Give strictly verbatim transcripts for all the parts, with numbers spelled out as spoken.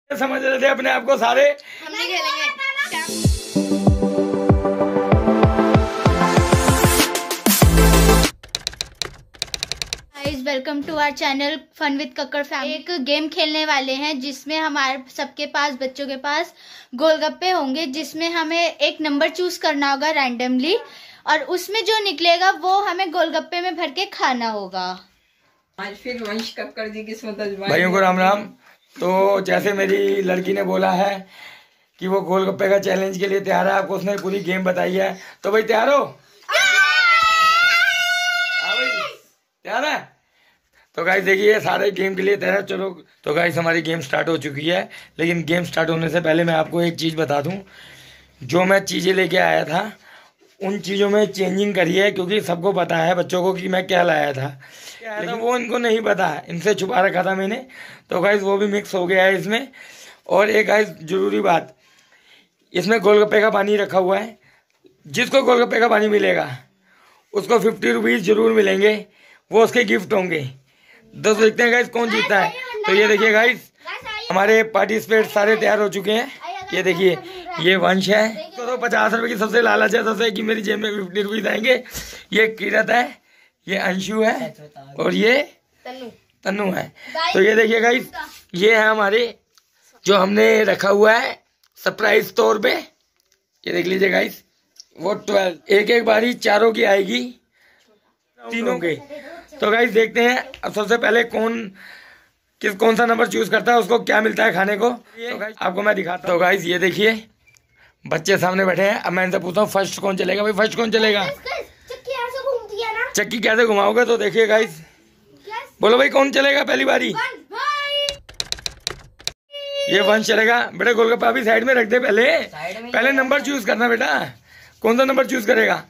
समझ रहे थे अपने आप को सारे। हम नहीं खेलेंगे। Welcome to our channel fun with Kakkar family. एक गेम खेलने वाले हैं जिसमें हमारे सबके पास बच्चों के पास गोलगप्पे होंगे, जिसमें हमें एक नंबर चूज करना होगा रैंडमली और उसमें जो निकलेगा वो हमें गोलगप्पे में भर के खाना होगा। आज फिर वंश कक्कड़ जी की भाइयों को राम राम। तो जैसे मेरी लड़की ने बोला है कि वो गोलगप्पे का चैलेंज के लिए तैयार है, आपको उसने पूरी गेम बताई है, तो भाई तैयार हो? तैयार है? तो गाइस देखिए सारे गेम के लिए तैयार है। चलो तो गाइस हमारी गेम स्टार्ट हो चुकी है, लेकिन गेम स्टार्ट होने से पहले मैं आपको एक चीज़ बता दूं। जो मैं चीज़ें लेके आया था उन चीज़ों में चेंजिंग करी है, क्योंकि सबको पता है बच्चों को कि मैं क्या लाया था, लेकिन वो इनको नहीं पता है, इनसे छुपा रखा था मैंने। तो गाइस वो भी मिक्स हो गया है इसमें। और एक गाइस ज़रूरी बात, इसमें गोलगप्पे का पानी रखा हुआ है। जिसको गोलगप्पे का पानी मिलेगा उसको फिफ्टी रुपीज़ जरूर मिलेंगे, वो उसके गिफ्ट होंगे। तो देखते हैं गाइस कौन जीतता है। तो ये देखिए गाइस हमारे पार्टिसिपेट सारे तैयार हो चुके हैं। ये देखिए ये वंश है, तो पचास रुपए की सबसे लालच है सबसे कि मेरी जेब में फिफ्टी रुपीज आएंगे। ये किरत है, ये अंशु है और ये तन्नू है। तो ये देखिए गाइस ये है हमारे जो हमने रखा हुआ है सरप्राइज तौर पे। ये देख लीजिए गाइस वो ट्वेल्व एक एक बारी चारों की आएगी, तीनों के। तो गाइस देखते हैं अब सबसे पहले कौन किस कौन सा नंबर चूज करता है, उसको क्या मिलता है खाने को। तो गाइस आपको मैं दिखाता हूँ। तो गाइस ये देखिए बच्चे सामने बैठे हैं। अब मैं इनसे पूछता हूँ फर्स्ट कौन चलेगा। भाई फर्स्ट कौन चलेगा? चक्की ऐसे घूमती है ना। चक्की कैसे घुमाओगे? तो देखिए गाइस बोलो भाई कौन चलेगा पहली बारी? ये वंश चलेगा। बेटा गोलगप्पा अभी साइड में रख दे, पहले पहले नंबर चूज करना बेटा। कौन सा नंबर चूज करेगा?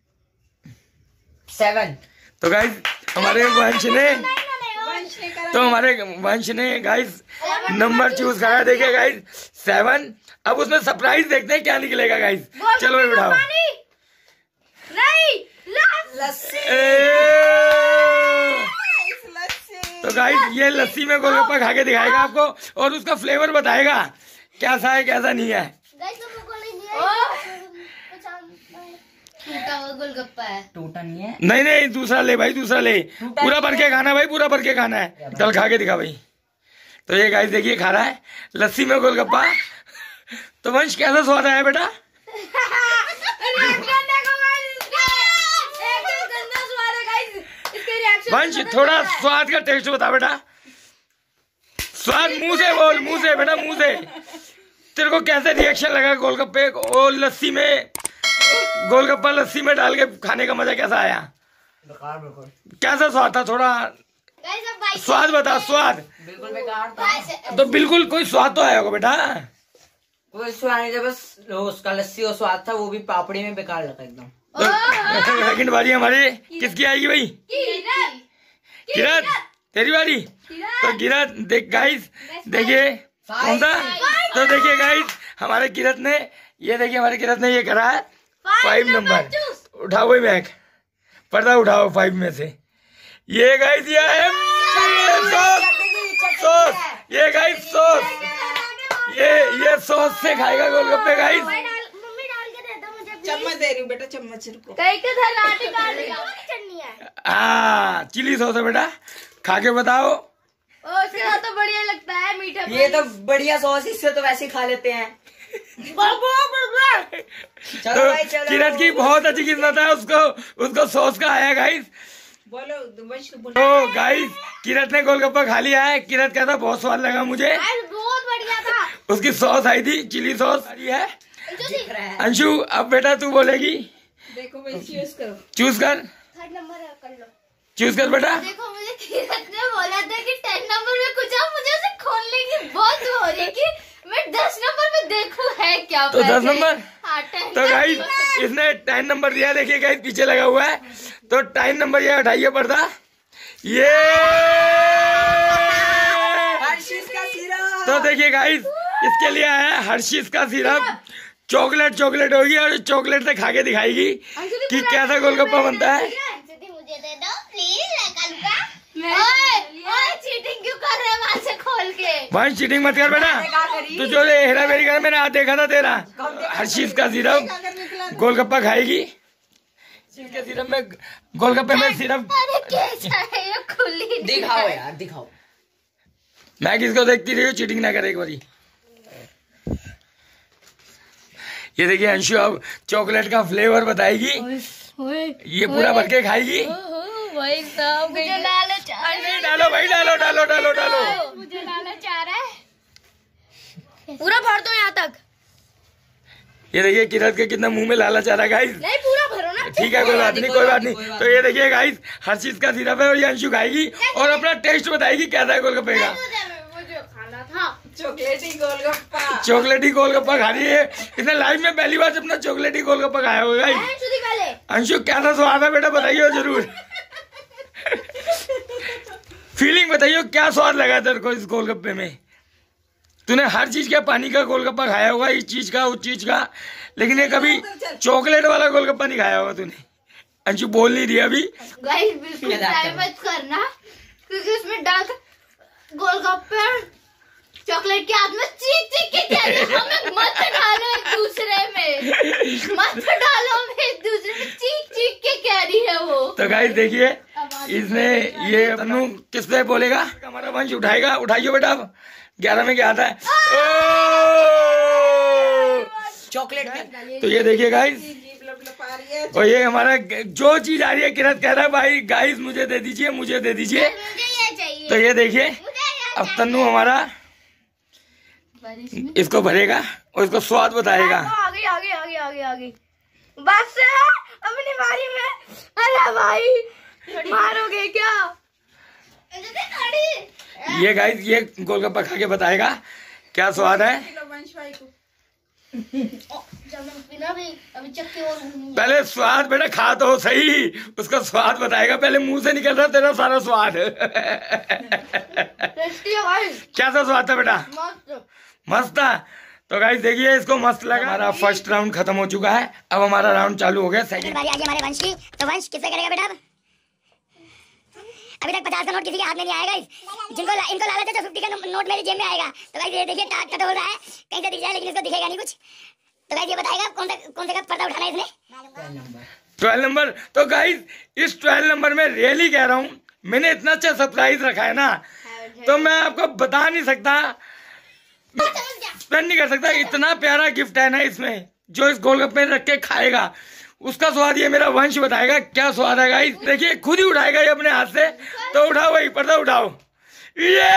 सेवन। तो गाइस हमारे वंश ने तो हमारे वंश ने गाइस नंबर चूज करा। देखिए गाइस सेवन। अब उसमें सरप्राइज देखते हैं क्या निकलेगा गाइस। चलो भाई बिठाओ। तो गाइस ये लस्सी में गोलगप्पा खा के दिखाएगा आपको और उसका फ्लेवर बताएगा कैसा है कैसा नहीं है। टूटा हुआ गोलगप्पा है। टूटा नहीं है। नहीं नहीं दूसरा ले भाई, दूसरा ले। पूरा भर के खाना भाई, पूरा भर के खाना है। चल खा के दिखा भाई। तो ये गाइस देखिए खा रहा है लस्सी में गोलगप्पा। तो वंश कैसा स्वाद आया बेटा? वंश थोड़ा स्वाद का टेस्ट बता बेटा। स्वाद मुंह से बोल, मुंह से बेटा, मुंह से। तेरे को कैसे रिएक्शन लगा गोलगप्पे और लस्सी में? गोलगप्पा लस्सी में डाल के खाने का मजा कैसा आया? कैसा स्वाद था? थोड़ा स्वाद बता, स्वाद। बिल्कुल बेकार था। तो बिल्कुल कोई स्वाद तो आया होगा बेटा। वो स्वाद नहीं था, बस उसका लस्सी और स्वाद था, वो भी पापड़ी में बेकार लगा एकदम। तो सेकंड बारी हमारी किसकी आएगी भाई? किरत तेरी बारी। तो किरत देख गाइस देखिए कौन सा। तो देखिए गाइस हमारे किरत ने ये देखिए हमारे किरत ने ये करा है फाइव नंबर। उठाओ भाई बैग, पर्दा उठाओ फाइव में से। ये गाइस ये है सॉस, सॉस। ये गाइस सॉस, ये ये सॉस से खाएगा गोलगप्पे गाइस। चम्मच दे रही हूँ बेटा, चम्मच रुको। हाँ चिली सॉस है बेटा, खा के बताओ। उसके साथ तो बढ़िया लगता है मीठा। ये तो बढ़िया सॉस, इससे तो वैसे ही खा लेते हैं। तो किरत की बहुत अच्छी किस्मत है, उसको उसको सॉस का आया गाइस। बोलो तो गाइस किरत ने गोलगप्पा खा लिया है। किरत कहता बहुत स्वाद लगा मुझे, बहुत बढ़िया था। उसकी सॉस आई थी, चिली सॉस आई है। अंशु अब बेटा तू बोलेगी। देखो भाई चूज करो, चूज कर, थर्ड नंबर कर लो। चूज कर बेटा। देखो मुझे किरत ने बोला था कि टेन नंबर में कुछ है, मुझे उसे खोलने की बहुत हो रही है कि मैं दस नंबर में देखूं है क्या। तो दस नंबर। हाँ, तो गाइस इसने टेन नंबर दिया। देखिए गाइस पीछे लगा हुआ है। तो टेन नंबर ये उठाइए पर्दा। ये हर्शीज का सिरप। तो देखिए गाइस इसके लिए है हर्शीज का सिरप। चॉकलेट चॉकलेट होगी और चॉकलेट से खा के दिखाएगी कि कैसा गोलगप्पा बनता है। मुझे दे दो प्लीज। चीटिंग क्यों कर रहे हैं? वहां से खो खोल के। वंश चीटिंग मत कर बेटा, तू जो हेरा फेरी कर, मैंने आज देखा था तेरा हर्षीज का सिरप गोलगप्पा खाएगी। इसके सिरप में गोलगप्पे में सिरप। अरे कैसा है ये, खुली दिखाओ यार दिखाओ। मैं किसको देखती रही हूँ, चीटिंग ना करे एक बारी। ये देखिए अंशु अब चॉकलेट का फ्लेवर बताएगी, ये पूरा भर के खाएगी। भाई साहब मुझे लालच आ रहा है। डालो भाई डालो डालो डालो डालो। मुझे लालच आ रहा है, पूरा भर दो यहाँ तक। ये देखिए किरत के कितना मुंह में लालच आ रहा है गाइस। नहीं पूरा भरो ना। ठीक है कोई बात नहीं कोई बात नहीं। तो ये देखिए गाइस हर चीज का सिरप है और ये अंशु खाएगी और अपना टेस्ट बताएगी कैसा है गोलगप्पे का। मुझे खाना था चॉकलेटी गोलगप्पा। चॉकलेटी गोलगप्पा खा रही है, इसने लाइफ में पहली बार अपना चॉकलेटी गोलगप्पा खाया होगा गाइस। अंशु कैसा स्वाद है बेटा बताइए जरूर। फीलिंग बताइए क्या स्वाद लगा तेरे को इस गोलगप्पे में। तूने हर चीज का पानी का गोलगप्पा खाया होगा, इस चीज का उस चीज का, लेकिन ये कभी चॉकलेट वाला गोलगप्पा नहीं खाया होगा तूने। अंशु बोल नहीं रही अभी। गाइस बिल्कुल ट्राई मत करना क्योंकि उसमें डार्क गोलगप्पे चॉकलेट के हाथ में चीख चीख के कह रहे हैं हमें मत डालो एक दूसरे में, मत डालो हमें एक दूसरे में, चीख चीख के कह रही है वो। तो गाइस देखिए इसने ये तन्नू किस पे बोलेगा, हमारा वंश उठाएगा। उठाइए बेटा अब ग्यारह में क्या आता है। चॉकलेट में तो ये देखिए गाइस, और ये हमारा जो चीज आ रही है किरत कह रहा है भाई गाइस मुझे दे दीजिए मुझे दे दीजिए। मुझे ये चाहिए। तो ये देखिए अब तन्नू हमारा इसको भरेगा और इसको स्वाद बताएगा। आगे आगे आगे आगे आगे बस अपनी बारी में। अरे भाई मारोगे क्या? ये गाइस ये गोलगप्पा खा के बताएगा क्या स्वाद है। पहले स्वाद बेटा खा तो सही, उसका स्वाद बताएगा। पहले मुंह से निकल रहा तेरा सारा स्वाद। कैसा स्वाद था बेटा? मस्त था। तो गाइस देखिए इसको मस्त लगा। हमारा फर्स्ट राउंड खत्म हो चुका है, अब हमारा राउंड चालू हो गया। सेकंड बारी आ गई हमारे वंश की। तो वंश किससे करेगा बेटा? अभी तक पचास का नोट किसी के हाथ में नहीं आएगा। जिनको इनको लालच है तो फिफ्टी का नोट मेरी जेब में आएगा। तो गाइस ये देखिए टाट कट हो रहा है, कहीं से दिख जाए लेकिन इसको दिखेगा नहीं कुछ। तो गाइस ये बताएगा कौन सा कौन सा का पर्दा उठाना है इसने। Twelve number. तो गाइस इस ट्वेल्व नंबर में रियली कह रहा हूँ मैंने इतना अच्छा सरप्राइज रखा है ना, तो मैं आपको बता नहीं सकता, स्पेंड नहीं कर सकता। इतना प्यारा गिफ्ट है ना इसमें, जो इस गोलगप्पे में रख के खाएगा उसका स्वाद ये मेरा वंश बताएगा क्या स्वाद है गाइस। देखिए खुद ही उठाएगा ये अपने हाथ से। तो उठाओ भाई पर्दा उठाओ। ये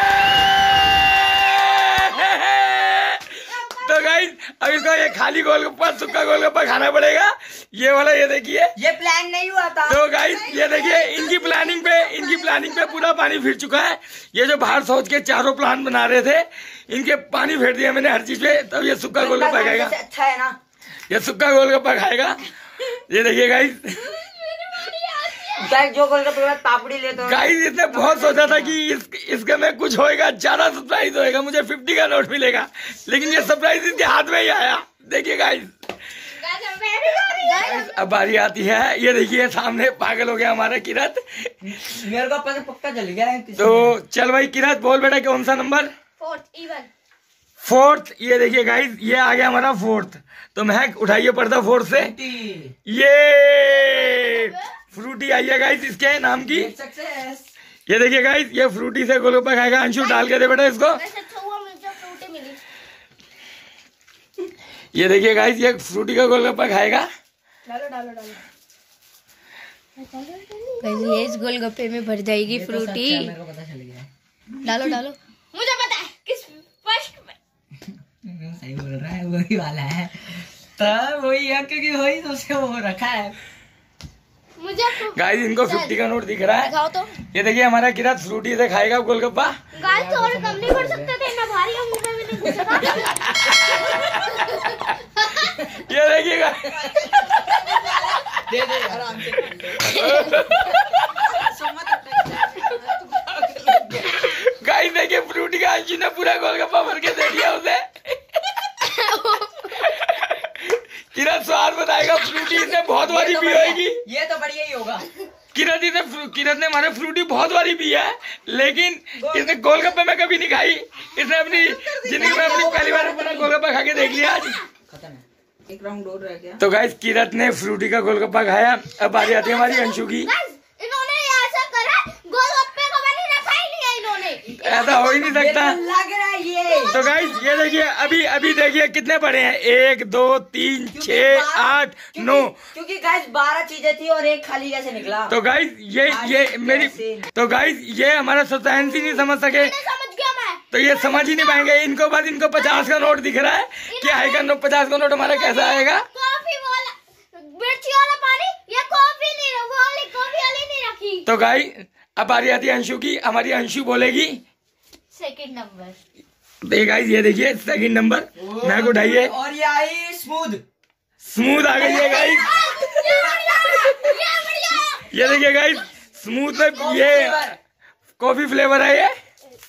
तो गाइस अब इसको ये खाली गोलगप्पा सूखा गोलगप्पा खाना पड़ेगा। ये वाला ये देखिए ये प्लान नहीं हुआ था। तो गाइस ये देखिए इनकी प्लानिंग पे इनकी प्लानिंग पे पूरा पानी फिर चुका है। ये जो बाहर सोच के चारों प्लान बना रहे थे इनके पानी फेर दिया मैंने हर चीज पे। तब ये सूखा गोलगप्पा खाएगा। अच्छा है ना, ये सूखा गोलगप्पा खाएगा। ये देखिए गाइस गाइस जो गोलगप्पे के बाद पापड़ी लेते हो। गाइस इसने बहुत सोचा था कि इस, इसके में कुछ होएगा, ज्यादा सरप्राइज होएगा, मुझे फिफ्टी का नोट मिलेगा, लेकिन ये सरप्राइज इसके हाथ में ही आया। देखिए गाइस अब बारी आती है। ये देखिए सामने पागल हो गया हमारा किरत। मेरे को पता पक्का चल गया है। तो चल भाई किरत बोल बेटा कौन सा नंबर? Fourth even fourth. ये देखिए गाइस ये आ गया हमारा फोर्थ। तो महक उठाइए पर्दा फोर्थ से। ये फ्रूटी आई है गाइस इसके नाम की। सक्सेस। ये देखिए गाइस ये फ्रूटी से गोलगप्पा खाएगा। अंशु डाल के दे बेटा इसको। ये देखिए गाइस ये फ्रूटी का गोलगप्पा खाएगा। डालो डालो डालो ये इस गोलगप्पे में भर जाएगी फ्रूटी। मेरे को पता चल गया है। डालो डालो मुझे पता है किस फर्स्ट में। सही बोल रहा है, वही वाला है। तो वही है क्योंकि वही तो उसका वो रखा है। मुझे गाइस इनको फिफ्टी का नोट दिख रहा है। दिखाओ तो। ये देखिए हमारा किरत फ्रूटी से खाएगा गोलगप्पा। गाइस और कम नहीं कर सकते थे ना, भारी हम मुंह में नहीं घुस सका। ये देखिएगा दे दे आराम से। गाइस देखिए फ्रूटी का अंशु ने पूरा गोलगप्पा भर के दे दिया उसे। किरत स्वाद बताएगा। फ्रूटी इसने बहुत बारी पी होगी। ये तो बढ़िया ही होगा। किरत ने किरत ने हमारे फ्रूटी बहुत बारी पी है, लेकिन इसने गोलगप्पे में कभी नहीं खाई। इसने अपनी जिंदगी में अपनी पहली बार अपना गोलगप्पा खा के देख लिया आज। खत्म है, एक राउंड और रह गया। तो गाइस किरत ने फ्रूटी का गोलगप्पा खाया। अब बारी आती है हमारी अंशु की। इन्होंने ऐसा करा, गोलगप्पे को मैंने रखा ही नहीं है इन्होंने। ऐसा हो ही नहीं सकता। लग रहा है ये। तो गाइस ये देखिए, अभी अभी देखिए कितने पड़े हैं, एक दो तीन छह आठ नौ। क्योंकि गाइस बारह चीजें थी और एक खाली कैसे निकला। तो गाइस ये ये मेरी तो गाइस ये हमारा साइंस ही नहीं समझ सके, समझ गया मैं। तो ये समझ ही नहीं पाएंगे। इनको बस इनको पचास का नोट दिख रहा है कि हाई का नोट, पचास का नोट हमारा कैसा आएगा। कॉफी वाला, मिर्ची वाला पानी या कॉफी नहीं, वाली कॉफी वाली नहीं रखी। तो गाइस अब बारी आती है अंशु की। हमारी अंशु बोलेगी सेकंड नंबर। तो गाइस ये देखिए सेकंड नंबर मैं उठाइए, और ये आई स्मूथ स्मूथ आ गई है गाइस। ये देखिए गाइस स्मूथ में ये कॉफी फ्लेवर है ये।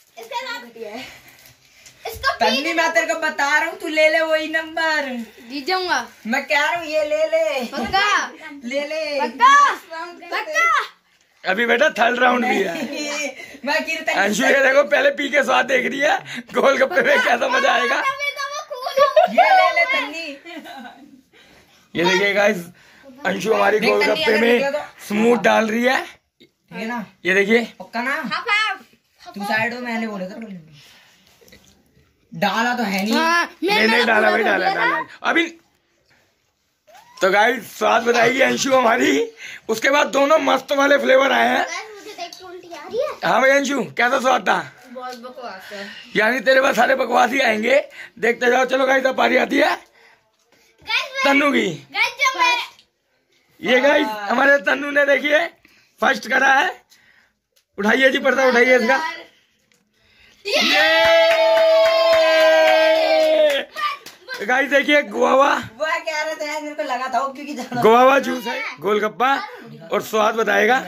तन्नी मैं तेरे को बता रहा हूँ, तू ले ले वही नंबर। जीत जाऊंगा मैं कह रहा हूँ ये ले ले पक्का, ले ले पक्का पक्का। अभी बेटा थर्ड राउंड भी है। मैं कीर्तन अंशु ये देखो पहले पी के स्वाद देख रही है, गोलगप्पे में कैसा मजा आएगा। ये ले ले तन्नी। ये देखिए गाइस अंशु हमारी गोलगप्पे में स्मूथ डाल रही है। ये ना, ये देखिए पक्का ना। तू साइड हो, मैंने बोला था डाला तो है नहीं। मैंने डाला भाई, डाला डाला अभी। तो गाइस स्वाद बताएगी अंशु हमारी। उसके बाद दोनों मस्त वाले फ्लेवर आए हैं। मुझे देख के उल्टी आ रही है। हाँ भाई अंशु कैसा स्वाद था? बहुत बकवास है। यानी तेरे पास सारे बकवास ही आएंगे, देखते जाओ। चलो गाइस अब बारी आती है तन्नू की। ये गाइस हमारे तन्नू ने देखिए फर्स्ट करा है। उठाइए जी पर्दा, उठाइए इसका। गाइस देखिए गुआवा, वो कह रहे थे मेरे को लगा था क्योंकि गुआवा जूस है, गोलगप्पा और स्वाद बताएगा।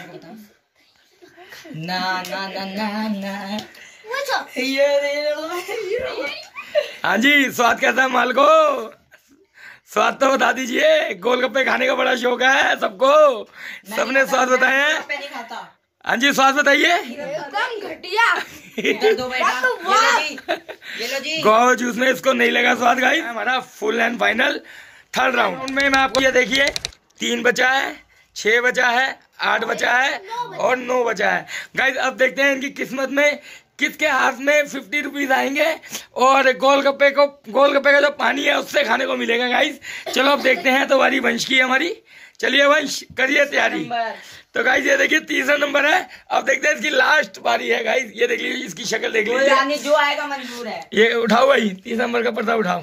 ना ना ना ना ना ये हाँ जी स्वाद कैसा है माल को? स्वाद तो बता दीजिए। गोलगप्पे खाने का बड़ा शौक है सबको, सबने स्वाद बताए हैं। नहीं खाता। हाँ जी स्वाद बताइए। एकदम घटिया। दो बेटा, ये लो जी। गोवा जूस में इसको नहीं लगा स्वाद गाइस। हमारा full and final third round में मैं आपको ये देखिए तीन बचा है, छह बचा है, आठ बचा है और नौ बचा है। गाइस अब देखते हैं इनकी किस्मत में किसके हाथ में फिफ्टी रुपीज आएंगे और गोलगप्पे को गोलगप्पे का जो पानी है उससे खाने को मिलेगा गाइस। चलो अब देखते हैं। तो बारी वंश की है हमारी। चलिए वंश करिए तैयारी। तो गाइस ये देखिए तीसरा नंबर है। अब देखते हैं इसकी लास्ट बारी है गाइस। ये देख लीजिए इसकी शक्ल देख लीजिए। जो आएगा मंजूर है। ये उठाओ भाई, तीसरा नंबर का पर्दा उठाओ।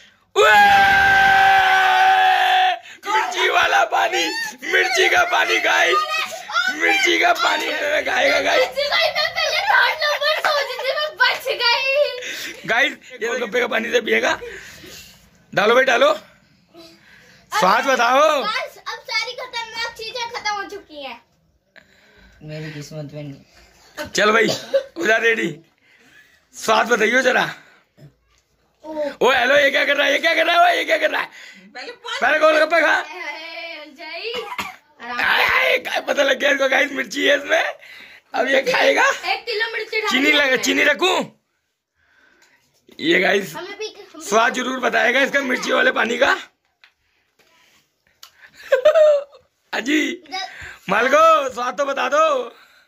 मिर्ची वाला पानी, मिर्ची का पानी गाइस, मिर्ची का पानी खाएगा गाइस। गाइस ये गोलगप्पे का पानी से पिएगा। डालो भाई डालो, स्वाद बताओ। अब सारी खतरनाक चीजें खत्म हो चुकी हैं। मेरी किस्मत में नहीं। चल भाई उधर रेडी, स्वाद बताइयो जरा। ओ हेलो ये क्या कर रहा है, ये क्या कर रहा है, ये क्या कर रहा है? पहले गोलगप्पे खा। क्या पता लग गया इसको गाइस, मिर्ची है इसमें। अब ये खाएगा। एक किलो मिर्ची चीनी लगा, चीनी रखूं? ये गाइस स्वाद जरूर बताएगा इसका मिर्ची वाले पानी का। अजी मालको स्वाद तो बता दो।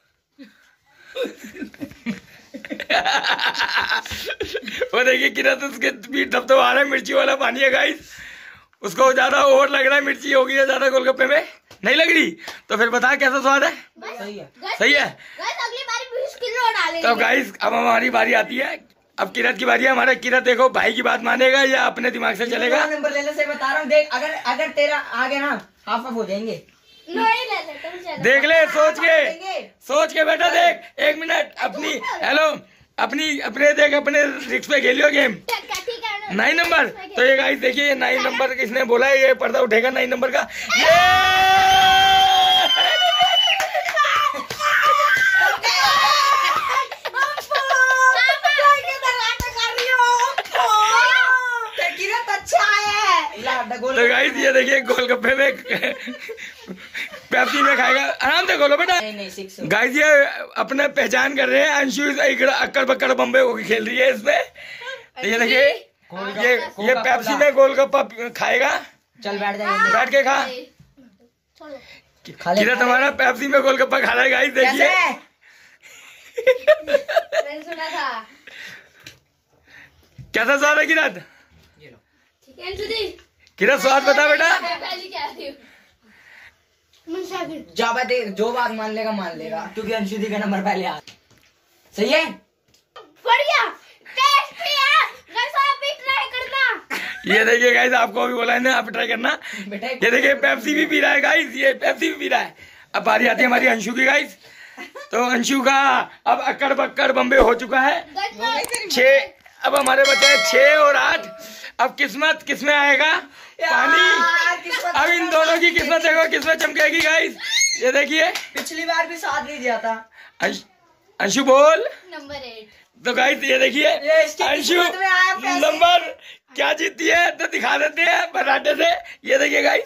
वो देखिए किरण उसके पीठ तब तो आ रहा है, मिर्ची वाला पानी है गाइस। उसको ज्यादा ओवर लग रहा है, मिर्ची होगी है ज्यादा गोलगप्पे में। नहीं लग रही तो फिर बता कैसा स्वाद है? सही है, सही है। अगली बारी बीस किलो डालेंगे। तो गाइस अब हमारी बारी आती है। अब किरत की बारी है। हमारा किरत देखो भाई की बात मानेगा या अपने दिमाग से चलेगा? नंबर ले ले से बता रहा हूँ। देख अगर अगर तेरा आगे ना हाफ ऑफ हो जाएंगे। नहीं ले ले तुम चलो। देख ले सोच के, सोच के बेटा देख। एक मिनट अपनी हेलो अपनी अपने देख अपने रिक्स पे खेलियो गेम। नाइन नंबर तो ये गाइस देखिए नाइन नंबर किसने बोला है, ये पर्दा उठेगा नाइन नंबर का। ये तो गाइस ये देखिए गोलगप्पे में पेप्सी में खाएगा, आराम से खोलो बेटा। नहीं नहीं सिक्स गाइस ये अपने पहचान कर रहे हैं, अंशु अक्कड़ बक्कड़ बम्बे होके खेल रही है इसमें। तो ये देखिए ये ये पेप्सी में गोलगप्पा खाएगा। चल बैठ जाएंगे, बैठ के खा। किरा तुम्हारा पेप्सी में गोलगप्पा खा रहा है गाइस, देखिए। मैंने सुना था। कैसा स्वाद है किरत? ये किरत स्वाद बता बेटा। जा बात जो बात मान लेगा मान लेगा, क्योंकि अंशुदी का नंबर पहले आ। सही है, बढ़िया टेस्टी है गाइस, आप भी ट्राई करना। ये देखिए गाइस, आपको अभी बोला है ना, आप ट्राई करना। बेटा ये देखिए पेप्सी भी पी रहा है गाइस, ये पेप्सी भी पी रहा है। अब बारी आती है हमारी अंशु की गाइस। तो अंशु का अब अक्कड़ बक्कड़ बम्बे हो चुका है। छह, अब हमारे बचे हैं छह और आठ। अब किस्मत किसमें आएगा? पानी। अब इन दोनों की किस्मत देखो किसमें चमकेगी गाइस। ये देखिए पिछली बार भी साथ नहीं दिया था। अंश, अंशु बोल। Number eight. तो गाइस ये देखिए ये इसकी अंशु किस्मत में आया पैसे। नंबर क्या जीती है तो दिखा देते हैं बराटे से। ये देखिए गाइस,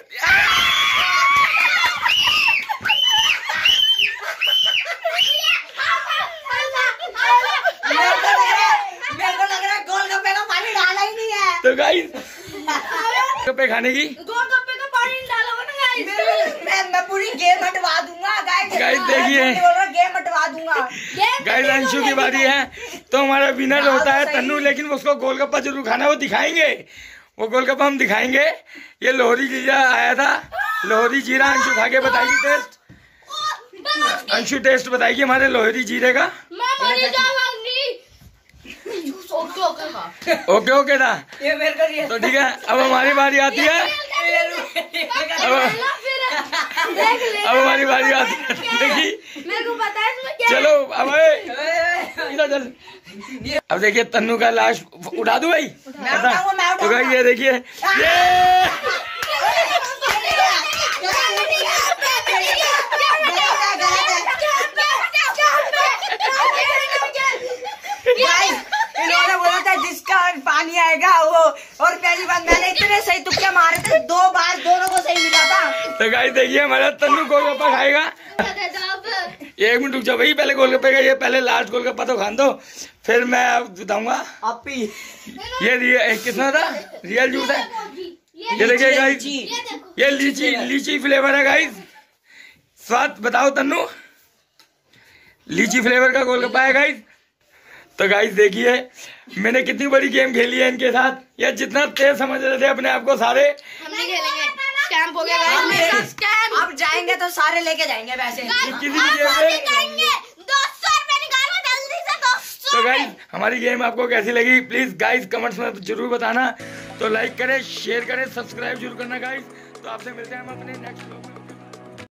मेरे को लग रहा है गोलगप्पे का पानी डाला ही नहीं है। तो गाइस गोलगप्पे खाने की गोलगप्पे का पानी डालोगे ना गाइस? मैं, मैं मैं पूरी गेम हटवा दूंगा गाइस। गाइस देखिए गेम हटवा दूंगा। गाइस अंशु की बारी है। तो हमारा विनर होता है तन्नू, लेकिन उसको गोलगप्पा जरूर खाना, वो दिखाएंगे, वो गोलगप्पा हम दिखाएंगे। ये लोहरी जीरा आया था, लोहरी जीरा। अंशु खा के बताएगी टेस्ट। अंशु टेस्ट बताएगी हमारे लोहरी जीरे का। ओके ओके खा। ओके ओके था। ये मेरे को ये तो ठीक है, अब हमारी बारी आती है। अब अब हमारी बारी आती है। देखिए मेरे को पता है इसमें क्या चलो अब इधर चल। अब देखिए तन्नू का लास्ट उठा दूं भाई। मैं उठाऊंगा, मैं तो गाइस ये देखिए ये इन्होंने बोला था जिसका पानी आएगा वो, और पहली बार मैंने इतने सही तुक्के मारे थे, दो बार दोनों को सही मिला था। तो गाइस देखिए हमारा तन्नू गोलगप्पा खाएगा। एक मिनट रुक जाओ भाई, पहले गोलगप्पे का ये पहले लास्ट गोलगप्पा तो खान दो, फिर मैं अब बताऊंगा। आप ही ये रियल कितना था? रियल जूस है। ये देखिए गाइस, ये लीची लीची फ्लेवर है गाइस। स्वाद बताओ तन्नू। लीची फ्लेवर का गोलगप्पा है गाइस। तो गाइस देखिए मैंने कितनी बड़ी गेम खेली है इनके साथ। ये जितना तेज समझ रहे थे अपने आप को सारे, हम नहीं खेलेंगे, स्कैम हो गया गाइस, स्कैम। अब जाएंगे तो सारे लेके जाएंगे पैसे। किसी भी गेम में। दो सौ रुपए निकालो जल्दी से, दो सौ। तो गाइस हमारी गेम आपको कैसी लगी प्लीज गाइस कमेंट्स में जरूर बताना। तो लाइक करें, शेयर करें, सब्सक्राइब जरूर करना गाइस। तो आपसे मिलते हैं हम अपने नेक्स्ट व्लॉग में।